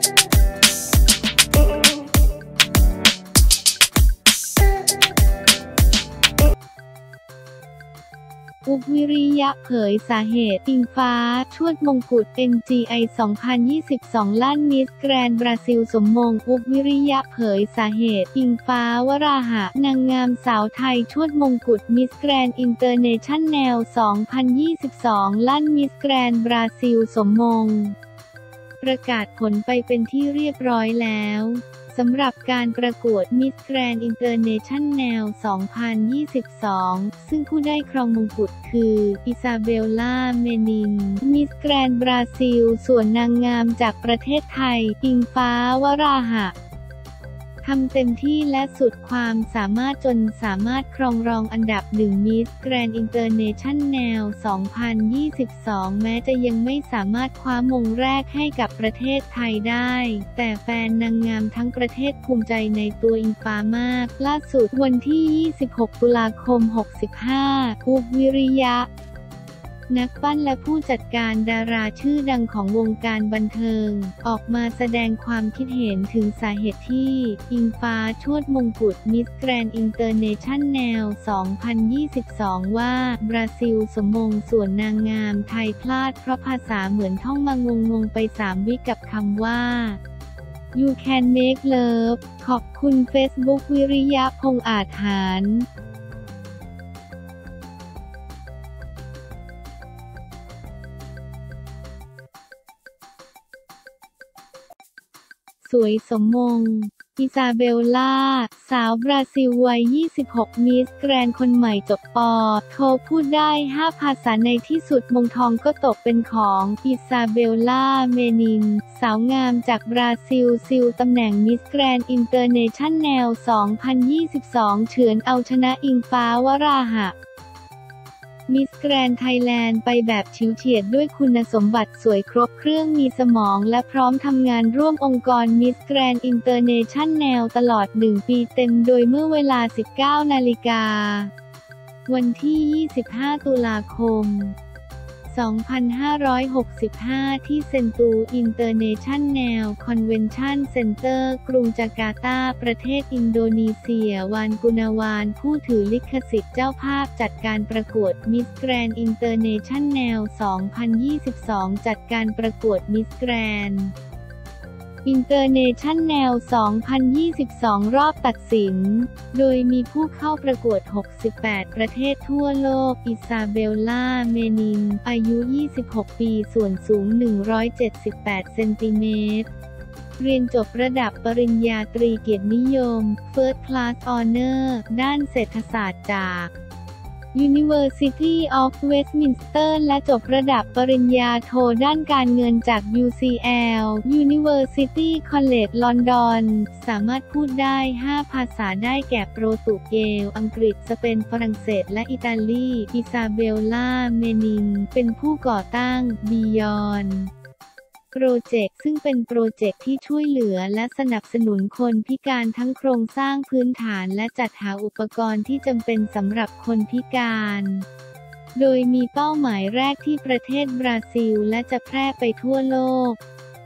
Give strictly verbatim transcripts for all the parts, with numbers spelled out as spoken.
อุ๊บวิริยะเผยสาเหตุอิงฟ้าชวดมงกุฎ เอ็ม จี ไอ สองพันยี่สิบสองลั่นมิสแกรนด์บราซิลสมมงอุ๊บวิริยะเผยสาเหตุอิงฟ้าวราหะนางงามสาวไทยชวดมงกุฎมิสแกรนด์อินเตอร์เนชั่นแนล สองพันยี่สิบสองลั่นมิสแกรนด์บราซิลสมมงประกาศผลไปเป็นที่เรียบร้อยแล้วสำหรับการประกวด Miss Grand International สองพันยี่สิบสอง ซึ่งผู้ได้ครองมงกุฎคืออิซาเบลล่า เมนิน Miss Grand บราซิล ส่วนนางงามจากประเทศไทย อิงฟ้าวราหะทำเต็มที่และสุดความสามารถจนสามารถครองรองอันดับหนึ่ง Miss Grand International สองพันยี่สิบสอง แม้จะยังไม่สามารถคว้ามงแรกให้กับประเทศไทยได้ แต่แฟนนางงามทั้งประเทศภูมิใจในตัวอิงฟ้ามาก ล่าสุดวันที่ ยี่สิบหก ตุลาคม หกสิบห้า อุ๊บวิริยะนักปั้นและผู้จัดการดาราชื่อดังของวงการบันเทิงออกมาแสดงความคิดเห็นถึงสาเหตุที่อิงฟ้าชวดมงกุฎมิสแกรนด์อินเตอร์เนชั่นแนล สองพันยี่สิบสอง ว่าบราซิลสมมงส่วนนางงามไทยพลาดเพราะภาษาเหมือนท่องมางงงไปสามวิกับคำว่า You can make love ขอบคุณเฟซบุ๊กวิริยะพงษ์อาจหาญสวยสมมงอิซาเบลล่าสาวบราซิลวัย ยี่สิบหก มิสแกรนด์คนใหม่จบป.โทพูดได้ ห้า ภาษาในที่สุดมงทองก็ตกเป็นของอิซาเบลล่า เมนิน สาวงามจากบราซิลซิลตำแหน่งมิสแกรนด์อินเตอร์เนชั่นแนล สองพันยี่สิบสอง เฉือนเอาชนะอิงฟ้าวราหะมิสแกรนด์ไทยแลนด์ไปแบบฉิวเฉียดด้วยคุณสมบัติสวยครบเครื่องมีสมองและพร้อมทำงานร่วมองค์กรมิสแกรนด์อินเตอร์เนชั่นแนลตลอดหนึ่งปีเต็มโดยเมื่อเวลา สิบเก้า นาฬิกาวันที่ ยี่สิบห้า ตุลาคม สองพันห้าร้อยหกสิบห้า ที่เซนตูอินเตอร์เนชั่นแนลคอนเวนชั่นเซ็นเตอร์กรุงจาการ์ตาประเทศอินโดนีเซียวานกุนาวานผู้ถือลิขสิทธิ์เจ้าภาพจัดการประกวด Miss Grand International สองพันยี่สิบสอง จัดการประกวด Miss Grand International สองพันยี่สิบสอง รอบตัดสินโดยมีผู้เข้าประกวดหกสิบแปดประเทศทั่วโลกอิซาเบลล่า เมนินอายุ ยี่สิบหก ปีส่วนสูง หนึ่งร้อยเจ็ดสิบแปด เซนติเมตรเรียนจบระดับปริญญาตรีเกียรตินิยม First Class Honor ด้านเศรษฐศาสตร์จาก University of Westminster และจบระดับปริญญาโทด้านการเงินจาก ยู ซี แอล University College London สามารถพูดได้ ห้า ภาษาได้แก่โปรตุเกสอังกฤษสเปนฝรั่งเศสและอิตาลีอิซาเบลล่า เมนินเป็นผู้ก่อตั้ง Beyondโปรเจกต์ซึ่งเป็นโปรเจกต์ที่ช่วยเหลือและสนับสนุนคนพิการทั้งโครงสร้างพื้นฐานและจัดหาอุปกรณ์ที่จำเป็นสำหรับคนพิการโดยมีเป้าหมายแรกที่ประเทศบราซิลและจะแพร่ไปทั่วโลก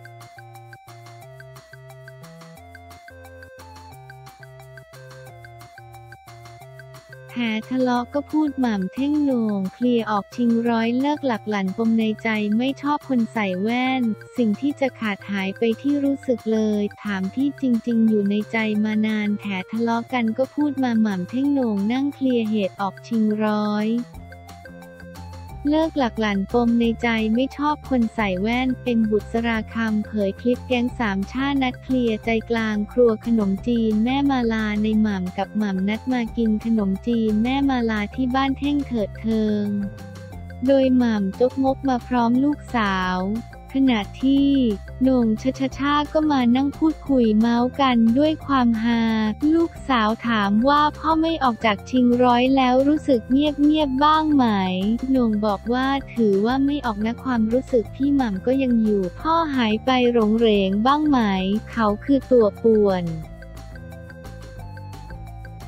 แผลทะเลาะก็พูดหม่ำเท่งโหน่งเคลียร์ออกชิงร้อยเลิกหลักหลั่นปมในใจไม่ชอบคนใส่แว่นสิ่งที่จะขาดหายไปที่รู้สึกเลยถามที่จริงๆอยู่ในใจมานานแผลทะเลาะกันก็พูดมาหม่ำเท่งโหน่งนั่งเคลียร์เหตุออกชิงร้อยเลิกหลักหลั่นปมในใจไม่ชอบคนใส่แว่นเป็นบุษราคำเผยคลิปแก๊งสามชานัดเคลียร์ใจกลางครัวขนมจีนแม่มาลาในหม่ำกับหม่ำนัดมากินขนมจีนแม่มาลาที่บ้านเท่งเถิดเทิงโดยหม่ำจกมกมาพร้อมลูกสาวขณะที่โหน่งชชชาก็มานั่งพูดคุยเมาส์กันด้วยความฮาลูกสาวถามว่าพ่อไม่ออกจากชิงร้อยแล้วรู้สึกเงียบๆบ้างไหมโหน่งบอกว่าถือว่าไม่ออกนะความรู้สึกพี่หม่ำก็ยังอยู่พ่อหายไปหลงเหรงบ้างไหมเขาคือตัวป่วน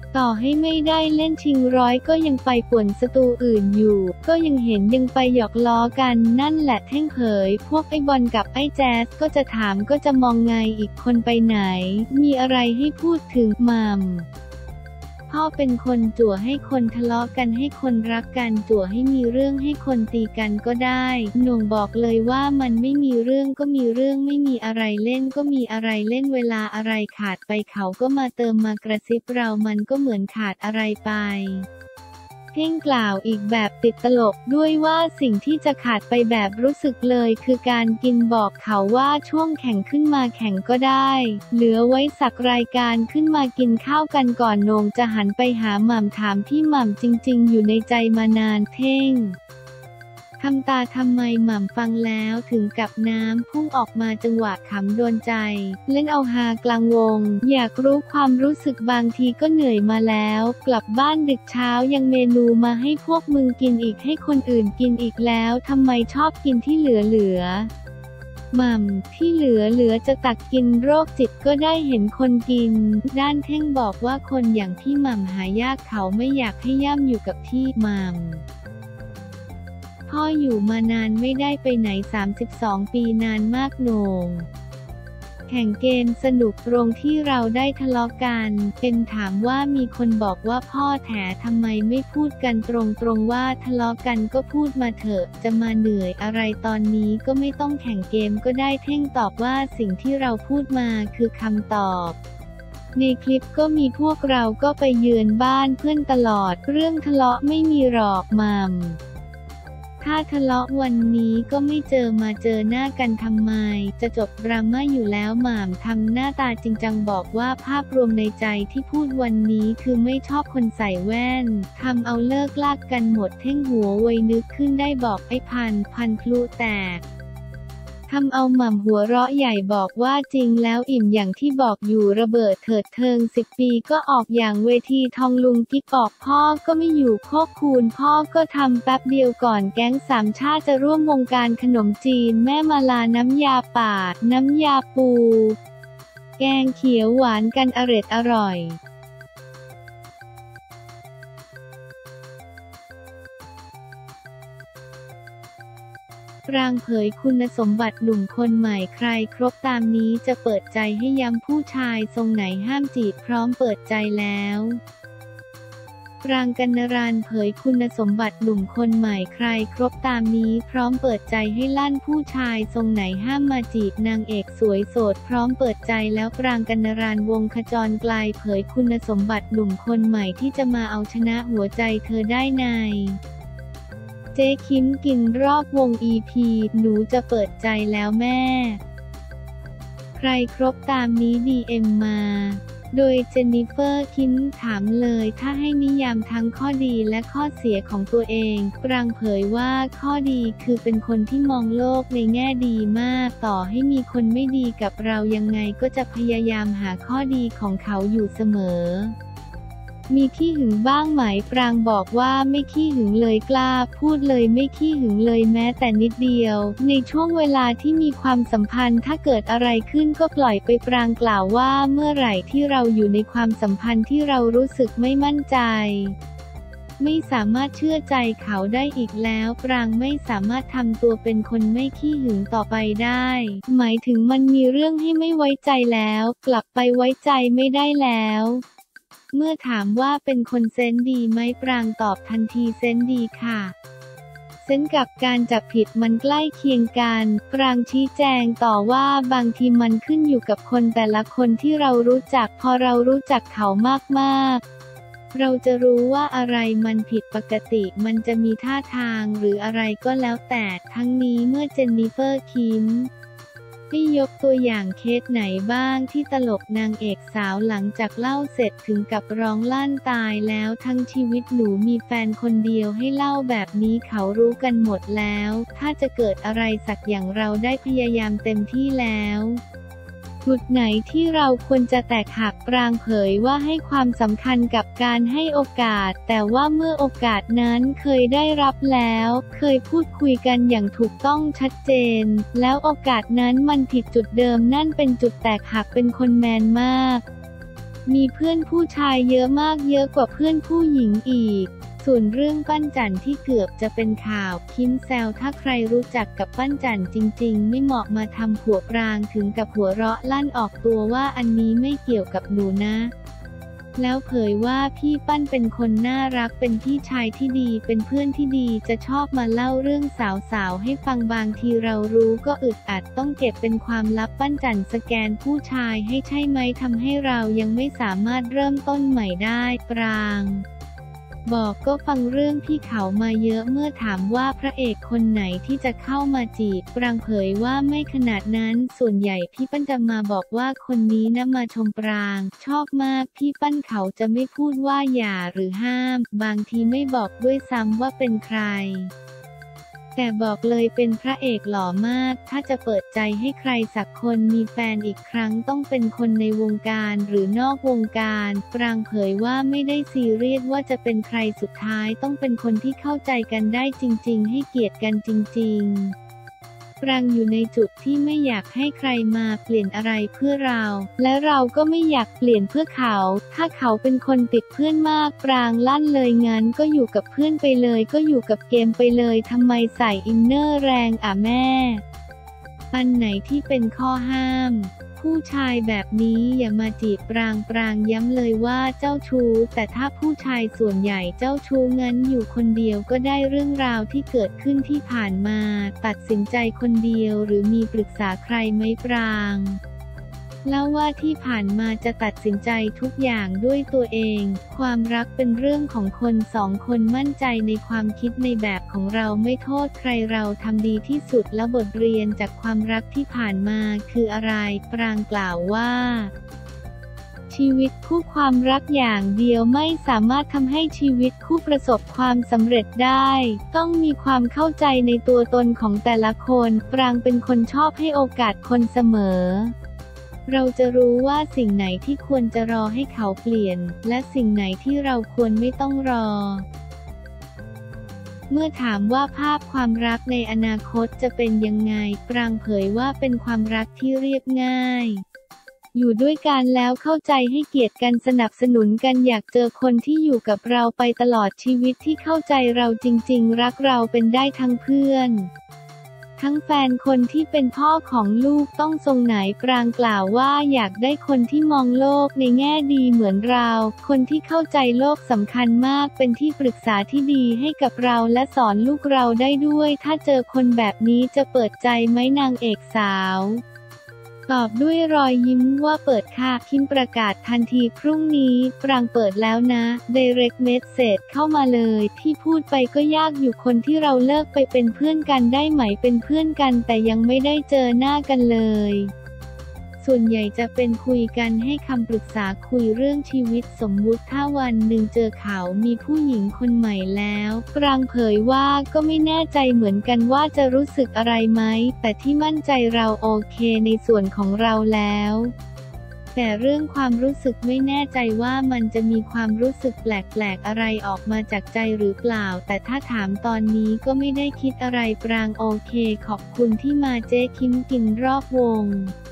ต่อให้ไม่ได้เล่นชิงร้อยก็ยังไปป่วนสตูอื่นอยู่ก็ยังเห็นยังไปหยอกล้อกันนั่นแหละเท่งเผยพวกไอ้บอลกับไอ้แจ๊สก็จะถามก็จะมองไงอีกคนไปไหนมีอะไรให้พูดถึงมัมพ่อเป็นคนจั่วให้คนทะเลาะกันให้คนรักกันจั่วให้มีเรื่องให้คนตีกันก็ได้หน่งบอกเลยว่ามันไม่มีเรื่องก็มีเรื่องไม่มีอะไรเล่นก็มีอะไรเล่นเวลาอะไรขาดไปเขาก็มาเติมมากระซิบเรามันก็เหมือนขาดอะไรไปเท่งกล่าวอีกแบบติดตลกด้วยว่าสิ่งที่จะขาดไปแบบรู้สึกเลยคือการกินบอกเขาว่าช่วงแข่งขึ้นมาแข่งก็ได้เหลือไว้สักรายการขึ้นมากินข้าวกันก่อนโหน่งจะหันไปหาหม่ำถามพี่หม่ำจริงๆอยู่ในใจมานานเท่งทำตาทำไมหม่ำฟังแล้วถึงกับน้ำพุ่งออกมาจังหวะขำโดนใจเล่นเอาฮากลางวงอยากรู้ความรู้สึกบางทีก็เหนื่อยมาแล้วกลับบ้านดึกเช้ายังเมนูมาให้พวกมึงกินอีกให้คนอื่นกินอีกแล้วทำไมชอบกินที่เหลือเหลือหม่ำที่เหลือเหลือจะตักกินโรคจิตก็ได้เห็นคนกินด้านเท่งบอกว่าคนอย่างพี่หม่ำหายากเขาไม่อยากให้ย่ำอยู่กับที่หม่ำพ่ออยู่มานานไม่ได้ไปไหนสามสิบสองปีนานมากโหน่งแข่งเกมสนุกตรงที่เราได้ทะเลาะกันเป็นถามว่ามีคนบอกว่าพ่อแถทำไมไม่พูดกันตรงๆว่าทะเลาะกันก็พูดมาเถอะจะมาเหนื่อยอะไรตอนนี้ก็ไม่ต้องแข่งเกมก็ได้เท่งตอบว่าสิ่งที่เราพูดมาคือคำตอบในคลิปก็มีพวกเราก็ไปเยือนบ้านเพื่อนตลอดเรื่องทะเลาะไม่มีหรอกมัมถ้าทะเลาะวันนี้ก็ไม่เจอมาเจอหน้ากันทำไมจะจบดราม่าอยู่แล้วหม่ำทำหน้าตาจริงจังบอกว่าภาพรวมในใจที่พูดวันนี้คือไม่ชอบคนใส่แว่นทำเอาเลิกลากกันหมดเท่งหัวไวนึกขึ้นได้บอกไอ้พันพันพลุแตกทำเอาหม่ำหัวเราะใหญ่บอกว่าจริงแล้วอิ่มอย่างที่บอกอยู่ระเบิดเถิดเทิงสิบปีก็ออกอย่างเวทีทองลุงกิ๊กออกพ่อก็ไม่อยู่โคกคูณพ่อก็ทำแป๊บเดียวก่อนแก๊งสามชาติจะร่วมวงการขนมจีนแม่มาลาน้ำยาป่าน้ำยาปูแกงเขียวหวานกันอร็ดอร่อยปรางเผยคุณสมบัติหนุ่มคนใหม่ใครครบตามนี้จะเปิดใจให้ย้ำผู้ชายทรงไหนห้ามจีบพร้อมเปิดใจแล้วปรางกนรานเผยคุณสมบัติหนุ่มคนใหม่ใครครบตามนี้พร้อมเปิดใจให้ลั่นผู้ชายทรงไหนห้ามมาจีบนางเอกสวยโสดพร้อมเปิดใจแล้วปรางกนรานวงขจรไกลเผยคุณสมบัติหนุ่มคนใหม่ที่จะมาเอาชนะหัวใจเธอได้ในเจ๊คิมกินรอบวง อี พี หนูจะเปิดใจแล้วแม่ใครครบตามนี้ ดี เอ็ม มาโดยเจนนิเฟอร์คิมถามเลยถ้าให้นิยามทั้งข้อดีและข้อเสียของตัวเองปรางเผยว่าข้อดีคือเป็นคนที่มองโลกในแง่ดีมากต่อให้มีคนไม่ดีกับเรายังไงก็จะพยายามหาข้อดีของเขาอยู่เสมอมีขี้หึงบ้างไหมปรางบอกว่าไม่ขี้หึงเลยกล้าพูดเลยไม่ขี้หึงเลยแม้แต่นิดเดียวในช่วงเวลาที่มีความสัมพันธ์ถ้าเกิดอะไรขึ้นก็ปล่อยไปปรางกล่าวว่าเมื่อไหร่ที่เราอยู่ในความสัมพันธ์ที่เรารู้สึกไม่มั่นใจไม่สามารถเชื่อใจเขาได้อีกแล้วปรางไม่สามารถทำตัวเป็นคนไม่ขี้หึงต่อไปได้หมายถึงมันมีเรื่องให้ไม่ไว้ใจแล้วกลับไปไว้ใจไม่ได้แล้วเมื่อถามว่าเป็นคนเซนส์ดีไหมปรางตอบทันทีเซนส์ดีค่ะเซนส์กับการจับผิดมันใกล้เคียงกันปรางชี้แจงต่อว่าบางทีมันขึ้นอยู่กับคนแต่ละคนที่เรารู้จักพอเรารู้จักเขามากๆเราจะรู้ว่าอะไรมันผิดปกติมันจะมีท่าทางหรืออะไรก็แล้วแต่ทั้งนี้เมื่อเจนนิเฟอร์คิมได้ยกตัวอย่างเคสไหนบ้างที่ตลกนางเอกสาวหลังจากเล่าเสร็จถึงกับร้องลั่นตายแล้วทั้งชีวิตหนูมีแฟนคนเดียวให้เล่าแบบนี้เขารู้กันหมดแล้วถ้าจะเกิดอะไรสักอย่างเราได้พยายามเต็มที่แล้วจุดไหนที่เราควรจะแตกหักปรางเผยว่าให้ความสำคัญกับการให้โอกาสแต่ว่าเมื่อโอกาสนั้นเคยได้รับแล้วเคยพูดคุยกันอย่างถูกต้องชัดเจนแล้วโอกาสนั้นมันผิดจุดเดิมนั่นเป็นจุดแตกหักเป็นคนแมนมากมีเพื่อนผู้ชายเยอะมากเยอะกว่าเพื่อนผู้หญิงอีกส่วนเรื่องปั้นจันที่เกือบจะเป็นข่าวคิมแซวถ้าใครรู้จักกับปั้นจันจริงๆไม่เหมาะมาทำผัวปรางถึงกับหัวเราะลั่นออกตัวว่าอันนี้ไม่เกี่ยวกับหนูนะแล้วเผยว่าพี่ปั้นเป็นคนน่ารักเป็นพี่ชายที่ดีเป็นเพื่อนที่ดีจะชอบมาเล่าเรื่องสาวๆให้ฟังบางทีเรารู้ก็อึดอัดต้องเก็บเป็นความลับปั้นจันสแกนผู้ชายให้ใช่ไหมทำให้เรายังไม่สามารถเริ่มต้นใหม่ได้ปรางบอกก็ฟังเรื่องพี่เขามาเยอะเมื่อถามว่าพระเอกคนไหนที่จะเข้ามาจีบปรางเผยว่าไม่ขนาดนั้นส่วนใหญ่พี่ปั้นจะมาบอกว่าคนนี้นะมาชมปรางชอบมากพี่ปั้นเขาจะไม่พูดว่าอย่าหรือห้ามบางทีไม่บอกด้วยซ้ำว่าเป็นใครแต่บอกเลยเป็นพระเอกหล่อมากถ้าจะเปิดใจให้ใครสักคนมีแฟนอีกครั้งต้องเป็นคนในวงการหรือนอกวงการปรางเผยว่าไม่ได้ซีเรียสว่าจะเป็นใครสุดท้ายต้องเป็นคนที่เข้าใจกันได้จริงๆให้เกียรติกันจริงๆปรางอยู่ในจุดที่ไม่อยากให้ใครมาเปลี่ยนอะไรเพื่อเราและเราก็ไม่อยากเปลี่ยนเพื่อเขาถ้าเขาเป็นคนติดเพื่อนมากปรางลั่นเลยงั้นก็อยู่กับเพื่อนไปเลยก็อยู่กับเกมไปเลยทำไมใส่อินเนอร์แรงอ่ะแม่อันไหนที่เป็นข้อห้ามผู้ชายแบบนี้อย่ามาจีบปรางปรางย้ำเลยว่าเจ้าชู้แต่ถ้าผู้ชายส่วนใหญ่เจ้าชู้งั้นอยู่คนเดียวก็ได้เรื่องราวที่เกิดขึ้นที่ผ่านมาตัดสินใจคนเดียวหรือมีปรึกษาใครไหมปรางเล่าว่าที่ผ่านมาจะตัดสินใจทุกอย่างด้วยตัวเองความรักเป็นเรื่องของคนสองคนมั่นใจในความคิดในแบบของเราไม่โทษใครเราทำดีที่สุดและบทเรียนจากความรักที่ผ่านมาคืออะไรปรางกล่าวว่าชีวิตคู่ความรักอย่างเดียวไม่สามารถทำให้ชีวิตคู่ประสบความสำเร็จได้ต้องมีความเข้าใจในตัวตนของแต่ละคนปรางเป็นคนชอบให้โอกาสคนเสมอเราจะรู้ว่าสิ่งไหนที่ควรจะรอให้เขาเปลี่ยนและสิ่งไหนที่เราควรไม่ต้องรอเมื่อถามว่าภาพความรักในอนาคตจะเป็นยังไงปรางเผยว่าเป็นความรักที่เรียบง่ายอยู่ด้วยกันแล้วเข้าใจให้เกียรติกันสนับสนุนกันอยากเจอคนที่อยู่กับเราไปตลอดชีวิตที่เข้าใจเราจริงๆรักเราเป็นได้ทั้งเพื่อนทั้งแฟนคนที่เป็นพ่อของลูกต้องทรงไหนปรางกล่าวว่าอยากได้คนที่มองโลกในแง่ดีเหมือนเราคนที่เข้าใจโลกสำคัญมากเป็นที่ปรึกษาที่ดีให้กับเราและสอนลูกเราได้ด้วยถ้าเจอคนแบบนี้จะเปิดใจไหมนางเอกสาวตอบด้วยรอยยิ้มว่าเปิดค่ะคิมประกาศทันทีพรุ่งนี้ปรางเปิดแล้วนะ Direct Message เข้ามาเลยที่พูดไปก็ยากอยู่คนที่เราเลิกไปเป็นเพื่อนกันได้ไหมเป็นเพื่อนกันแต่ยังไม่ได้เจอหน้ากันเลยส่วนใหญ่จะเป็นคุยกันให้คำปรึกษาคุยเรื่องชีวิตสมมุติถ้าวันหนึ่งเจอเขามีผู้หญิงคนใหม่แล้วปรางเผยว่าก็ไม่แน่ใจเหมือนกันว่าจะรู้สึกอะไรไหมแต่ที่มั่นใจเราโอเคในส่วนของเราแล้วแต่เรื่องความรู้สึกไม่แน่ใจว่ามันจะมีความรู้สึกแปลกๆอะไรออกมาจากใจหรือเปล่าแต่ถ้าถามตอนนี้ก็ไม่ได้คิดอะไรปรางโอเคขอบคุณที่มาเจ๊คิมกินรอบวง